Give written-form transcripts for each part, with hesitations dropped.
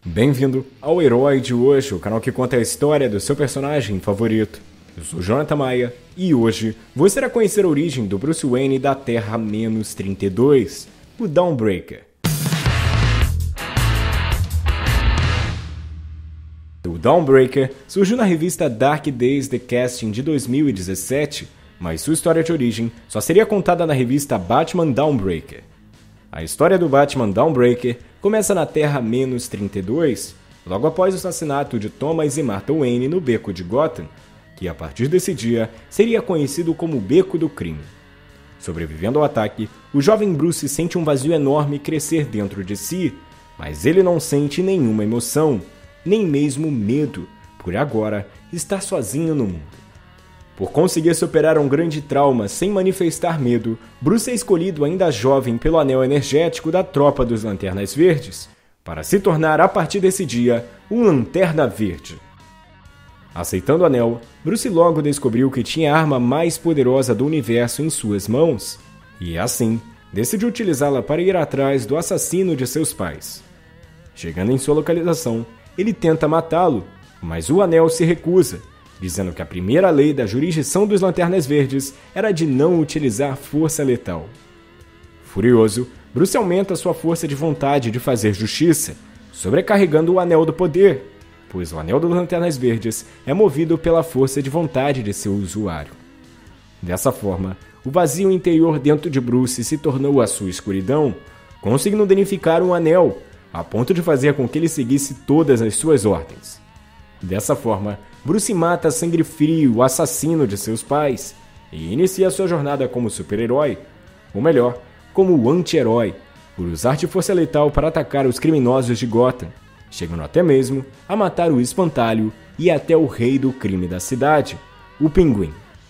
Bem-vindo ao Herói de Hoje, o canal que conta a história do seu personagem favorito. Eu sou Jonathan Maia e hoje você irá conhecer a origem do Bruce Wayne da Terra-32, o Dawnbreaker. O Dawnbreaker surgiu na revista Dark Days The Casting de 2017, mas sua história de origem só seria contada na revista Batman Dawnbreaker. A história do Batman Dawnbreaker começa na Terra-32, logo após o assassinato de Thomas e Martha Wayne no Beco de Gotham, que a partir desse dia seria conhecido como Beco do Crime. Sobrevivendo ao ataque, o jovem Bruce sente um vazio enorme crescer dentro de si, mas ele não sente nenhuma emoção, nem mesmo medo, por agora estar sozinho no mundo. Por conseguir superar um grande trauma sem manifestar medo, Bruce é escolhido ainda jovem pelo anel energético da Tropa dos Lanternas Verdes, para se tornar a partir desse dia um Lanterna Verde. Aceitando o anel, Bruce logo descobriu que tinha a arma mais poderosa do universo em suas mãos, e assim decidiu utilizá-la para ir atrás do assassino de seus pais. Chegando em sua localização, ele tenta matá-lo, mas o anel se recusa, dizendo que a primeira lei da jurisdição dos Lanternas Verdes era de não utilizar força letal. Furioso, Bruce aumenta sua força de vontade de fazer justiça, sobrecarregando o Anel do Poder, pois o Anel dos Lanternas Verdes é movido pela força de vontade de seu usuário. Dessa forma, o vazio interior dentro de Bruce se tornou a sua escuridão, conseguindo danificar o Anel, a ponto de fazer com que ele seguisse todas as suas ordens. Dessa forma, Bruce mata a sangue frio o assassino de seus pais e inicia sua jornada como super-herói, ou melhor, como anti-herói, por usar de força letal para atacar os criminosos de Gotham, chegando até mesmo a matar o Espantalho e até o rei do crime da cidade, o Pinguim.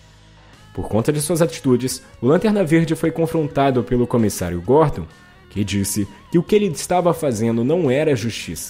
Por conta de suas atitudes, o Lanterna Verde foi confrontado pelo comissário Gordon, que disse que o que ele estava fazendo não era justiça.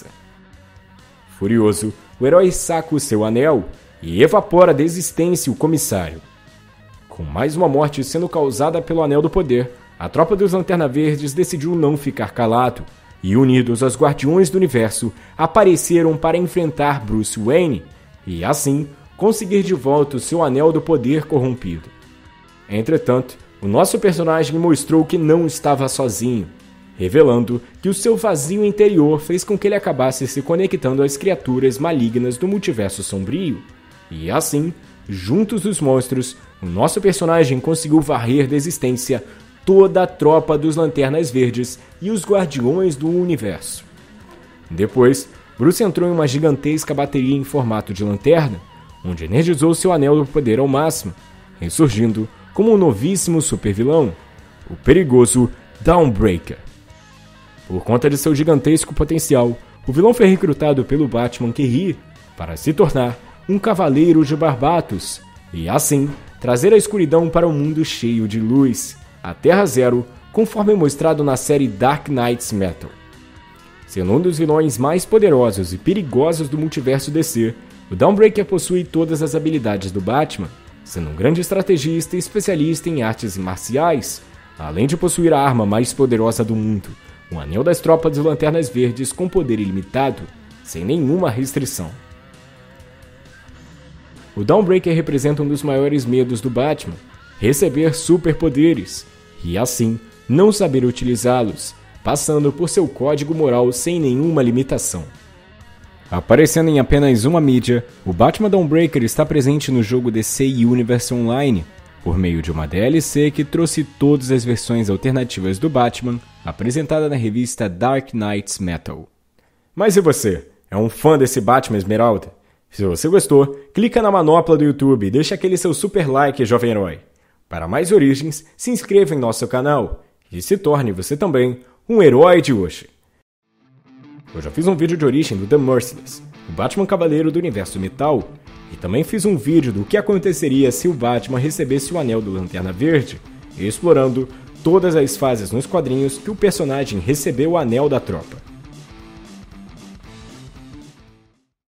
Furioso, o herói saca o seu anel e evapora da existência o comissário. Com mais uma morte sendo causada pelo Anel do Poder, a tropa dos Lanterna Verdes decidiu não ficar calado e, unidos aos Guardiões do Universo, apareceram para enfrentar Bruce Wayne e, assim, conseguir de volta o seu Anel do Poder corrompido. Entretanto, o nosso personagem mostrou que não estava sozinho, revelando que o seu vazio interior fez com que ele acabasse se conectando às criaturas malignas do multiverso sombrio. E assim, juntos os monstros, o nosso personagem conseguiu varrer da existência toda a tropa dos Lanternas Verdes e os Guardiões do Universo. Depois, Bruce entrou em uma gigantesca bateria em formato de lanterna, onde energizou seu Anel do Poder ao máximo, ressurgindo como um novíssimo supervilão, o perigoso Dawnbreaker. Por conta de seu gigantesco potencial, o vilão foi recrutado pelo Batman que ri para se tornar um cavaleiro de Barbatos e, assim, trazer a escuridão para um mundo cheio de luz, a Terra Zero, conforme mostrado na série Dark Knight's Metal. Sendo um dos vilões mais poderosos e perigosos do multiverso DC, o Dawnbreaker possui todas as habilidades do Batman, sendo um grande estrategista e especialista em artes marciais, além de possuir a arma mais poderosa do mundo, um anel das tropas dos Lanternas Verdes com poder ilimitado, sem nenhuma restrição. O Dawnbreaker representa um dos maiores medos do Batman, receber superpoderes, e assim, não saber utilizá-los, passando por seu código moral sem nenhuma limitação. Aparecendo em apenas uma mídia, o Batman Dawnbreaker está presente no jogo DC Universe Online, por meio de uma DLC que trouxe todas as versões alternativas do Batman, apresentada na revista Dark Knight's Metal. Mas e você? É um fã desse Batman Esmeralda? Se você gostou, clica na manopla do YouTube e deixa aquele seu super like, jovem herói. Para mais origens, se inscreva em nosso canal e se torne você também um herói de hoje. Eu já fiz um vídeo de origem do The Merciless, o Batman Cavaleiro do Universo Metal, e também fiz um vídeo do que aconteceria se o Batman recebesse o Anel do Lanterna Verde, explorando todas as fases nos quadrinhos que o personagem recebeu o Anel da Tropa.